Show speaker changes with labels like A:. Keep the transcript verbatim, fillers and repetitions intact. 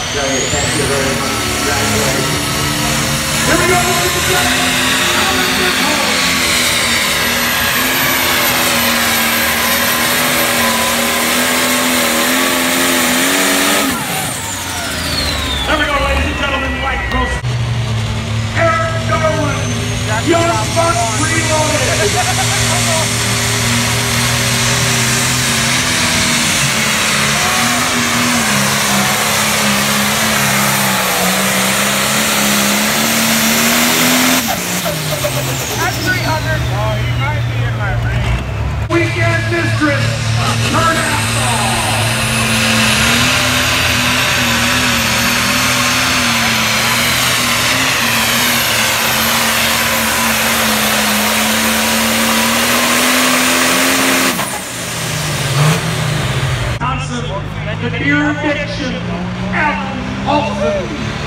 A: Great, thank you very much. Congratulations.
B: Here we go, ladies and gentlemen. Alan Nicholls. There we go, ladies and gentlemen. Light post. Eric Dolan. Young Bucks Reloaded. Weekend Mistress, Kurt Apthall. Johnson, the Beer Addiction, Alan Olson.